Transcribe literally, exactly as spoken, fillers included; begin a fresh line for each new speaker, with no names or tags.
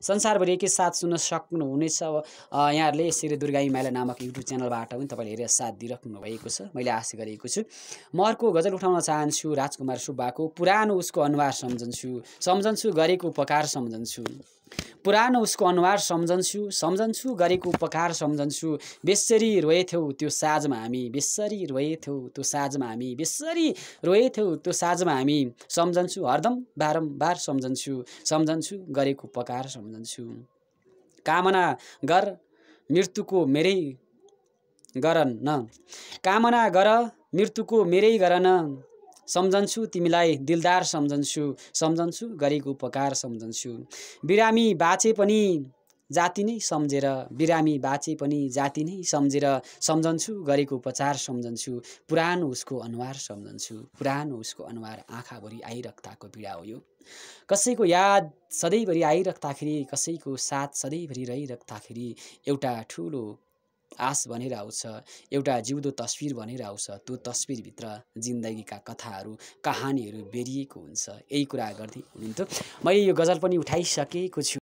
संसारभरि एकैसाथ सुन्न सक्नुहुनेछ। यहाँहरूले यसरी दुर्गाई माइला नामक युट्युब च्यानलबाट पनि तपाईँले हेरेर साथ दिइराख्नु भएको छ, मैले आशा गरेको छु। म अर्को गजल उठाउन चाहन्छु राजकुमार सुब्बाको पुरानो उसको अनुहार सम्झन्छु, सम्झन्छु गरेको उपकार सम्झन्छु। पुरानो उसको अनुहार सम्झन्छु, सम्झन्छु गरेको उपकार सम्झन्छु। बेसरी रोएथ्यौ त्यो साँझमा हामी, बेसरी रोएथ्यौ त्यो साँझमा हामी, बेसरी रोएथ्यौ त्यो साँझमा हामी। सम्झन्छु हरदम बारम्बार सम्झन्छु, सम्झन्छु गरेको उपकार सम्झन्छु। कामना गर मृत्युको मेरै गरन न, कामना गर मृत्युको मेरै गरन। सम्झन्छु तिमीलाई दिलदार सम्झन्छु, सम्झन्छु गरेको उपकार सम्झन्छु। बिरामी बाँचे पनि जाति नै सम्झेर, बिरामी बाँचे पनि जाति नै सम्झेर। सम्झन्छु गरेको उपचार सम्झन्छु, पुरानो उसको अनुहार सम्झन्छु। पुरानो उसको अनुहार आँखाभरि आइरख्ताको पीडा हो यो। कसैको याद सधैँभरि आइरख्दाखेरि, कसैको साथ सधैँभरि रहिरख्दाखेरि एउटा ठुलो आस भनेर आउँछ, एउटा जिउँदो तस्बिर भनेर आउँछ। त्यो तस्बिरभित्र जिन्दगीका कथाहरू कहानीहरू बेरिएको हुन्छ। यही कुरा गर्दै हुनुहुन्थ्यो। मैले यो गजल पनि उठाइसकेको छु।